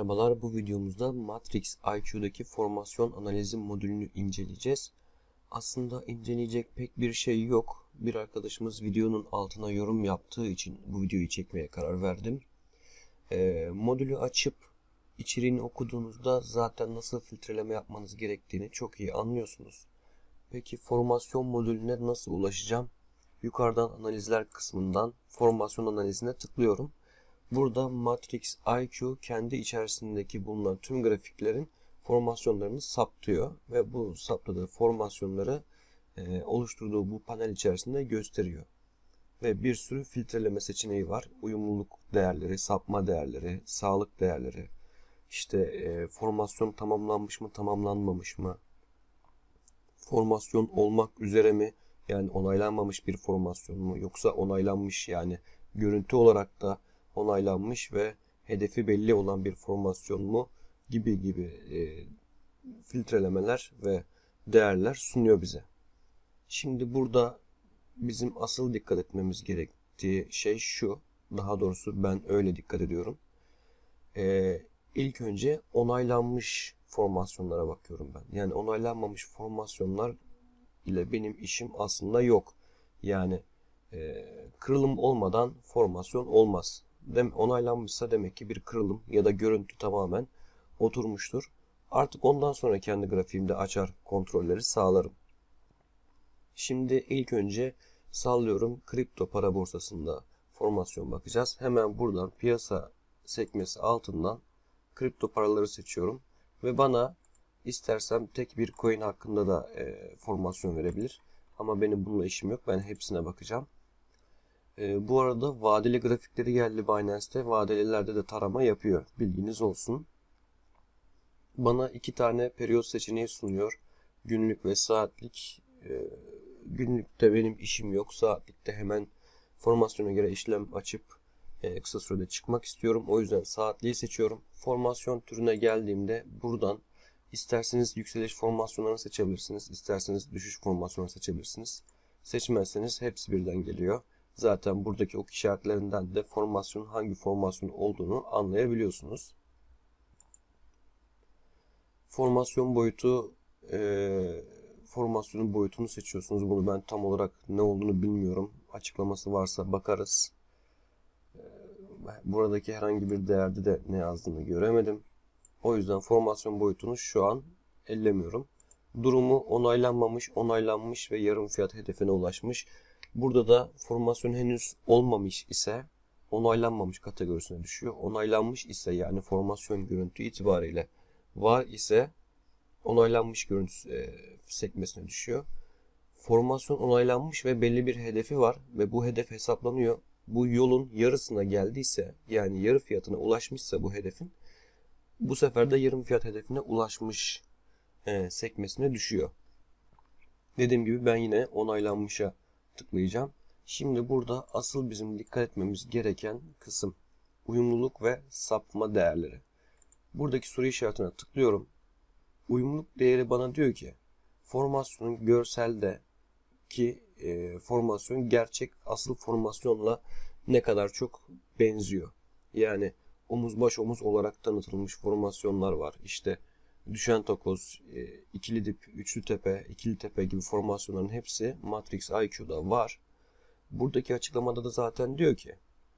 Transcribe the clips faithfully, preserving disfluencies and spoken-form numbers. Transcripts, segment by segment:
Merhabalar, bu videomuzda Matrix I Q'daki formasyon analizi modülünü inceleyeceğiz. Aslında inceleyecek pek bir şey yok. Bir arkadaşımız videonun altına yorum yaptığı için bu videoyu çekmeye karar verdim. Ee, modülü açıp içeriğini okuduğunuzda zaten nasıl filtreleme yapmanız gerektiğini çok iyi anlıyorsunuz. Peki formasyon modülüne nasıl ulaşacağım? Yukarıdan analizler kısmından formasyon analizine tıklıyorum. Burada Matrix I Q kendi içerisindeki bulunan tüm grafiklerin formasyonlarını saptıyor ve bu saptadığı formasyonları e, oluşturduğu bu panel içerisinde gösteriyor. Ve bir sürü filtreleme seçeneği var. Uyumluluk değerleri, sapma değerleri, sağlık değerleri, işte e, formasyon tamamlanmış mı, tamamlanmamış mı, formasyon olmak üzere mi, yani onaylanmamış bir formasyon mu, yoksa onaylanmış, yani görüntü olarak da onaylanmış ve hedefi belli olan bir formasyon mu gibi gibi e, filtrelemeler ve değerler sunuyor bize. Şimdi burada bizim asıl dikkat etmemiz gerektiği şey şu. Daha doğrusu ben öyle dikkat ediyorum. E, ilk önce onaylanmış formasyonlara bakıyorum ben. Yani onaylanmamış formasyonlar ile benim işim aslında yok. Yani e, kırılım olmadan formasyon olmaz. Dem onaylanmışsa demek ki bir kırılım ya da görüntü tamamen oturmuştur. Artık ondan sonra kendi grafiğimde açar kontrolleri sağlarım. Şimdi ilk önce sallıyorum kripto para borsasında formasyon bakacağız. Hemen buradan piyasa sekmesi altından kripto paraları seçiyorum ve bana istersem tek bir coin hakkında da e, formasyon verebilir. Ama benim bununla işim yok. Ben hepsine bakacağım. E, bu arada vadeli grafikleri geldi Binance'te. Vadelilerde de tarama yapıyor. Bilginiz olsun. Bana iki tane periyot seçeneği sunuyor. Günlük ve saatlik. E, günlükte benim işim yok. Saatlikte hemen formasyona göre işlem açıp e, kısa sürede çıkmak istiyorum. O yüzden saatliği seçiyorum. Formasyon türüne geldiğimde buradan İsterseniz yükseliş formasyonlarını seçebilirsiniz. İsterseniz düşüş formasyonlarını seçebilirsiniz. Seçmezseniz hepsi birden geliyor. Zaten buradaki ok işaretlerinden de formasyonun hangi formasyon olduğunu anlayabiliyorsunuz. Formasyon boyutu, e, formasyonun boyutunu seçiyorsunuz. Bunu ben tam olarak ne olduğunu bilmiyorum. Açıklaması varsa bakarız. Buradaki herhangi bir değerde de ne yazdığını göremedim. O yüzden formasyon boyutunu şu an ellemiyorum. Durumu onaylanmamış, onaylanmış ve yarım fiyat hedefine ulaşmış. Burada da formasyon henüz olmamış ise onaylanmamış kategorisine düşüyor. Onaylanmış ise, yani formasyon görüntü itibariyle var ise onaylanmış görüntü e, sekmesine düşüyor. Formasyon onaylanmış ve belli bir hedefi var ve bu hedef hesaplanıyor. Bu yolun yarısına geldiyse, yani yarı fiyatına ulaşmışsa bu hedefin, bu sefer de yarım fiyat hedefine ulaşmış e, sekmesine düşüyor. Dediğim gibi ben yine onaylanmışa tıklayacağım. Şimdi burada asıl bizim dikkat etmemiz gereken kısım uyumluluk ve sapma değerleri. Buradaki soru işaretine tıklıyorum. Uyumluluk değeri bana diyor ki formasyonun görselde ki e, formasyon gerçek asıl formasyonla ne kadar çok benziyor. Yani omuz baş omuz olarak tanıtılmış formasyonlar var. İşte düşen takoz, ikili dip, üçlü tepe, ikili tepe gibi formasyonların hepsi Matrix I Q'da var. Buradaki açıklamada da zaten diyor ki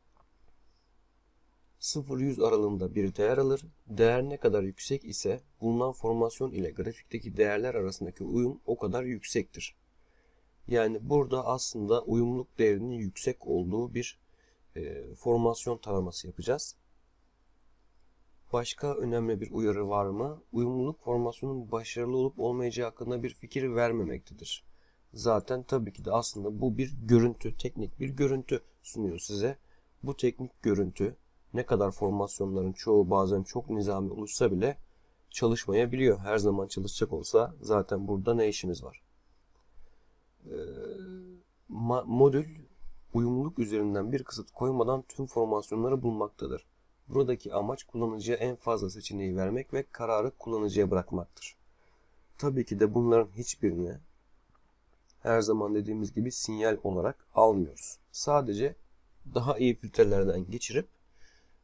sıfır yüz aralığında bir değer alır. Değer ne kadar yüksek ise bulunan formasyon ile grafikteki değerler arasındaki uyum o kadar yüksektir. Yani burada aslında uyumluluk değerinin yüksek olduğu bir e, formasyon taraması yapacağız. Başka önemli bir uyarı var mı? Uyumluluk formasyonun başarılı olup olmayacağı hakkında bir fikir vermemektedir. Zaten tabii ki de aslında bu bir görüntü, teknik bir görüntü sunuyor size. Bu teknik görüntü ne kadar formasyonların çoğu bazen çok nizami oluşsa bile çalışmayabiliyor. Her zaman çalışacak olsa zaten burada ne işimiz var? Ee, modül uyumluluk üzerinden bir kısıt koymadan tüm formasyonları bulmaktadır. Buradaki amaç kullanıcıya en fazla seçeneği vermek ve kararı kullanıcıya bırakmaktır. Tabii ki de bunların hiçbirini her zaman dediğimiz gibi sinyal olarak almıyoruz. Sadece daha iyi filtrelerden geçirip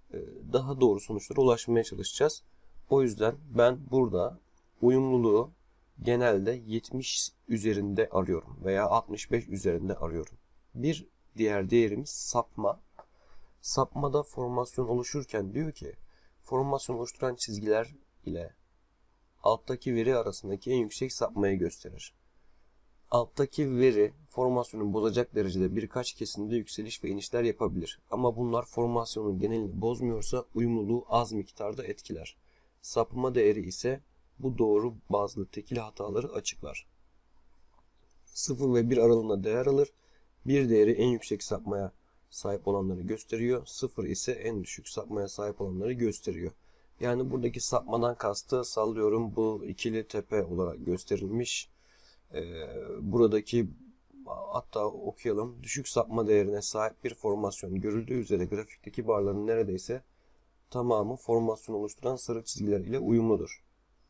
daha doğru sonuçlara ulaşmaya çalışacağız. O yüzden ben burada uyumluluğu genelde yetmiş üzerinde arıyorum veya altmış beş üzerinde arıyorum. Bir diğer değerimiz sapma. Sapmada formasyon oluşurken diyor ki formasyon oluşturan çizgiler ile alttaki veri arasındaki en yüksek sapmayı gösterir. Alttaki veri formasyonu bozacak derecede birkaç kesimde yükseliş ve inişler yapabilir. Ama bunlar formasyonun genelini bozmuyorsa uyumluluğu az miktarda etkiler. Sapma değeri ise bu doğru bazlı tekil hataları açıklar. sıfır ve bir aralığında değer alır. bir değeri en yüksek sapmaya sahip olanları gösteriyor. sıfır ise en düşük sapmaya sahip olanları gösteriyor. Yani buradaki sapmadan kastı sallıyorum bu ikili tepe olarak gösterilmiş. Ee, buradaki hatta okuyalım. Düşük sapma değerine sahip bir formasyon görüldüğü üzere grafikteki barların neredeyse tamamı formasyon oluşturan sarı çizgiler ile uyumludur.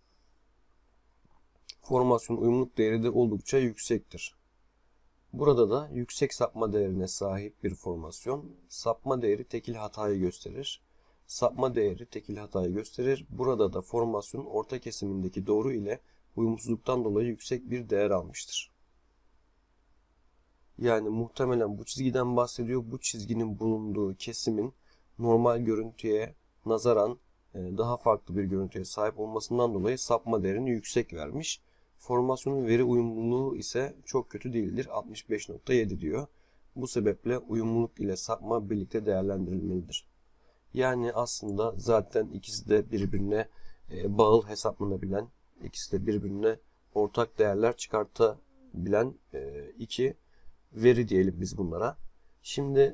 Formasyon uyumluluk değeri de oldukça yüksektir. Burada da yüksek sapma değerine sahip bir formasyon sapma değeri tekil hatayı gösterir. Sapma değeri tekil hatayı gösterir. Burada da formasyonun orta kesimindeki doğru ile uyumsuzluktan dolayı yüksek bir değer almıştır. Yani muhtemelen bu çizgiden bahsediyor. Bu çizginin bulunduğu kesimin normal görüntüye nazaran daha farklı bir görüntüye sahip olmasından dolayı sapma değerini yüksek vermiş. Formasyonun veri uyumluluğu ise çok kötü değildir. altmış beş nokta yedi diyor. Bu sebeple uyumluluk ile sapma birlikte değerlendirilmelidir. Yani aslında zaten ikisi de birbirine bağıl hesaplanabilen, ikisi de birbirine ortak değerler çıkartabilen iki veri diyelim biz bunlara. Şimdi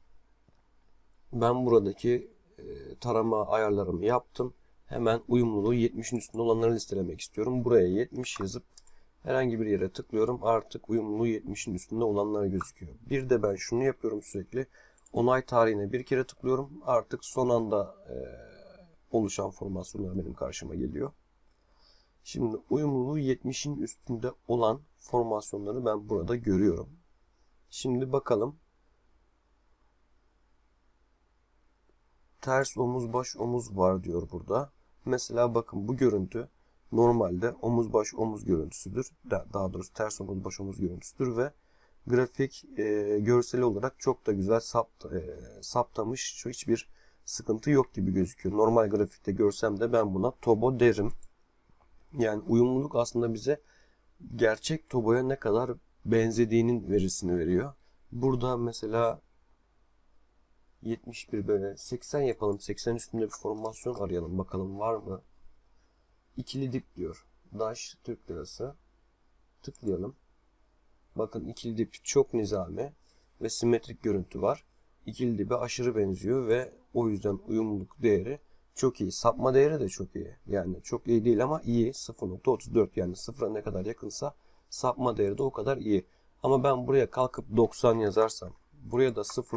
ben buradaki tarama ayarlarımı yaptım. Hemen uyumluluğu yetmişin üstünde olanları listelemek istiyorum. Buraya yetmiş yazıp herhangi bir yere tıklıyorum. Artık uyumluluğu yetmişin üstünde olanlar gözüküyor. Bir de ben şunu yapıyorum sürekli. Onay tarihine bir kere tıklıyorum. Artık son anda e, oluşan formasyonlar benim karşıma geliyor. Şimdi uyumluluğu yetmişin üstünde olan formasyonları ben burada görüyorum. Şimdi bakalım. Ters omuz baş omuz var diyor burada. Mesela bakın bu görüntü normalde omuz baş omuz görüntüsüdür. Daha doğrusu ters omuz baş omuz görüntüsüdür ve grafik e, görseli olarak çok da güzel sapt, e, saptamış. Hiçbir sıkıntı yok gibi gözüküyor. Normal grafikte görsem de ben buna Tobo derim. Yani uyumluluk aslında bize gerçek Tobo'ya ne kadar benzediğinin verisini veriyor. Burada mesela yetmiş bir böyle seksen yapalım. seksen üstünde bir formasyon arayalım. Bakalım var mı? İkili dip diyor. Daş Türk lirası. Tıklayalım. Bakın ikili dip çok nizami ve simetrik görüntü var. İkili dibe aşırı benziyor ve o yüzden uyumluluk değeri çok iyi. Sapma değeri de çok iyi. Yani çok iyi değil ama iyi. sıfır nokta otuz dört yani sıfıra ne kadar yakınsa sapma değeri de o kadar iyi. Ama ben buraya kalkıp doksan yazarsam, buraya da sıfır.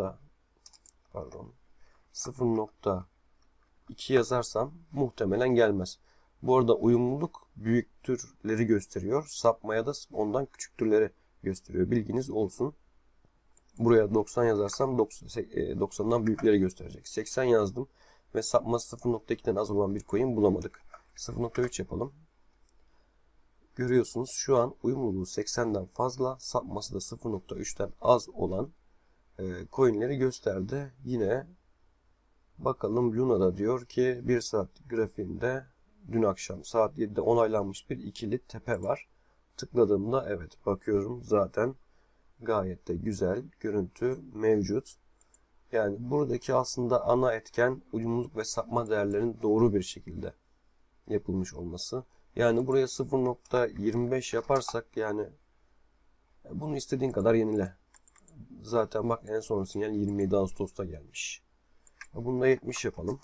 Pardon. sıfır nokta iki yazarsam muhtemelen gelmez. Bu arada uyumluluk büyüktürleri gösteriyor. Sapmaya da ondan küçüktürleri gösteriyor. Bilginiz olsun. Buraya doksan yazarsam doksandan büyükleri gösterecek. seksen yazdım ve sapması sıfır nokta ikiden az olan bir coin bulamadık. sıfır nokta üç yapalım. Görüyorsunuz şu an uyumluluğu seksenden fazla, sapması da sıfır nokta üçten az olan coinleri gösterdi. Yine bakalım Luna'da diyor ki bir saat grafiğinde dün akşam saat yedide onaylanmış bir ikili tepe var. Tıkladığımda evet bakıyorum zaten gayet de güzel görüntü mevcut. Yani buradaki aslında ana etken uyumluluk ve sapma değerlerinin doğru bir şekilde yapılmış olması. Yani buraya sıfır nokta yirmi beş yaparsak yani bunu istediğin kadar yenile. Zaten bak en son sinyal yirmi yedi Ağustos'ta gelmiş. Bunu da yetmiş yapalım.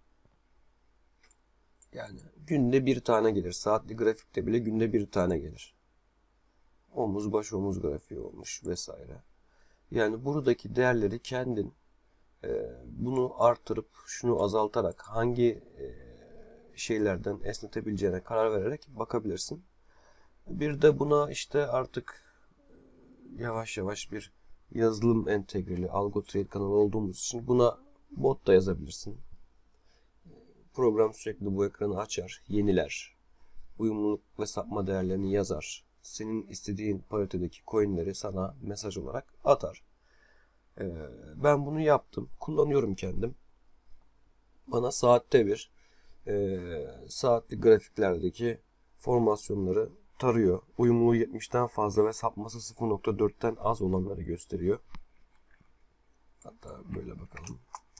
Yani günde bir tane gelir. Saatli grafikte bile günde bir tane gelir. Omuz baş omuz grafiği olmuş vesaire. Yani buradaki değerleri kendin e, bunu artırıp şunu azaltarak hangi e, şeylerden esnetebileceğine karar vererek bakabilirsin. Bir de buna işte artık yavaş yavaş bir yazılım entegreli AlgoTrade kanalı olduğumuz için buna Bot da yazabilirsin. Program sürekli bu ekranı açar, yeniler. Uyumluluk ve sapma değerlerini yazar. Senin istediğin paritedeki coinleri sana mesaj olarak atar. Ee, ben bunu yaptım. Kullanıyorum kendim. Bana saatte bir e, saatlik grafiklerdeki formasyonları tarıyor. Uyumluluğu yetmişten fazla ve sapması sıfır nokta dörtten az olanları gösteriyor. Hatta böyle bakalım.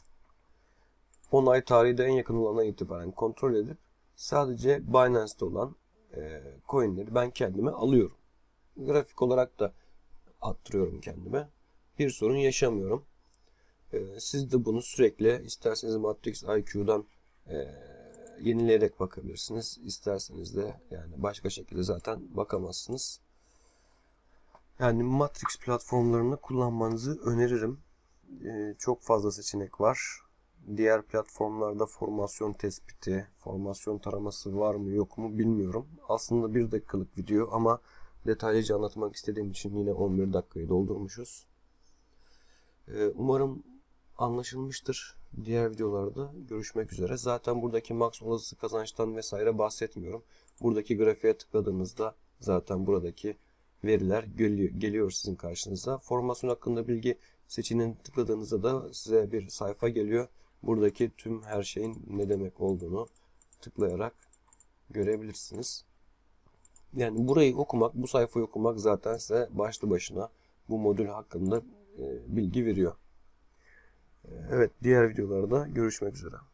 Onay tarihi de en yakın olana itibaren kontrol edip sadece Binance'te olan e, coinleri ben kendime alıyorum. Grafik olarak da attırıyorum kendime. Bir sorun yaşamıyorum. E, siz de bunu sürekli isterseniz Matrix I Q'dan e, yenileyerek bakabilirsiniz. İsterseniz de yani başka şekilde zaten bakamazsınız. Yani Matrix platformlarını kullanmanızı öneririm. E, çok fazla seçenek var. Diğer platformlarda formasyon tespiti, formasyon taraması var mı yok mu bilmiyorum. Aslında bir dakikalık video ama detaylıca anlatmak istediğim için yine on bir dakikayı doldurmuşuz. Umarım anlaşılmıştır. Diğer videolarda görüşmek üzere. Zaten buradaki max olası kazançtan vesaire bahsetmiyorum. Buradaki grafiğe tıkladığınızda zaten buradaki veriler geliyor, geliyor sizin karşınıza. Formasyon hakkında bilgi seçeneğini tıkladığınızda da size bir sayfa geliyor. Buradaki tüm her şeyin ne demek olduğunu tıklayarak görebilirsiniz. Yani burayı okumak, bu sayfayı okumak zaten size başlı başına bu modül hakkında bilgi veriyor. Evet, diğer videolarda görüşmek üzere.